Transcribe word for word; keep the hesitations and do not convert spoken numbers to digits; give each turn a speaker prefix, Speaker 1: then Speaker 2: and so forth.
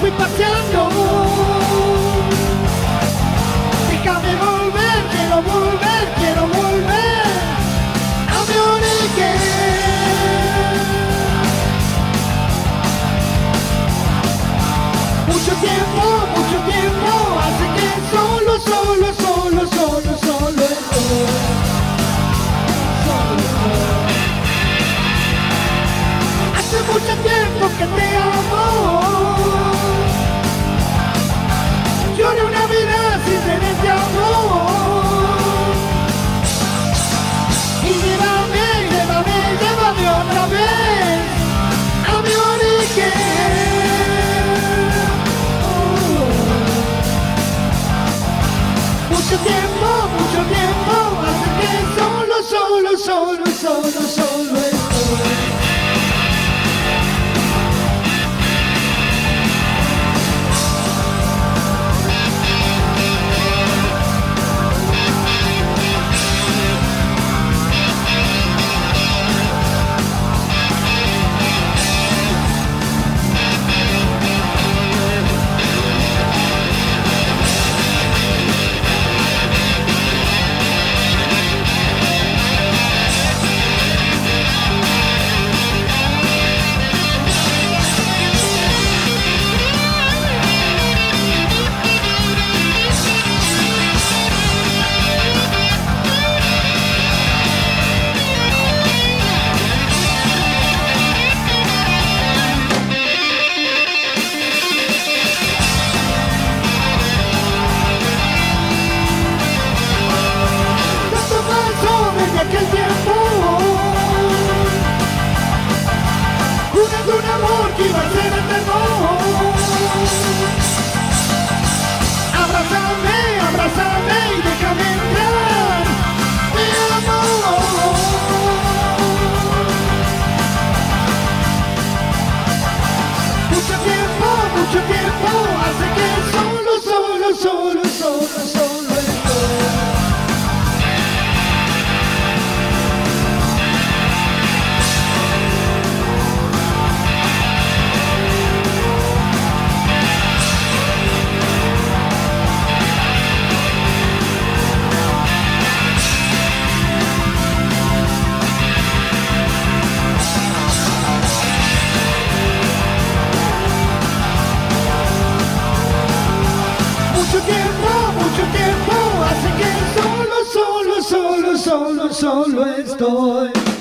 Speaker 1: estoy paseando. Déjame volver, quiero volver, quiero volver a mi origen. Mucho tiempo, mucho tiempo hace que solo, solo, solo, solo, solo estoy. Solo estoy. Hace mucho tiempo que te amo. Lloré una vida sin tenerte amor. Y llévame, llévame, llévame otra vez a mi origen. Mucho tiempo, mucho tiempo hace que solo, solo, solo, solo, solo estoy. Aquel tiempo, jurando un amor que iba a ser eterno. Abrázame, abrázame y déjame entrar, mi amor. Mucho tiempo, mucho tiempo hace que solo, solo, solo, solo, solo estoy. Mucho tiempo, mucho tiempo hace que solo, solo, solo, solo, solo estoy.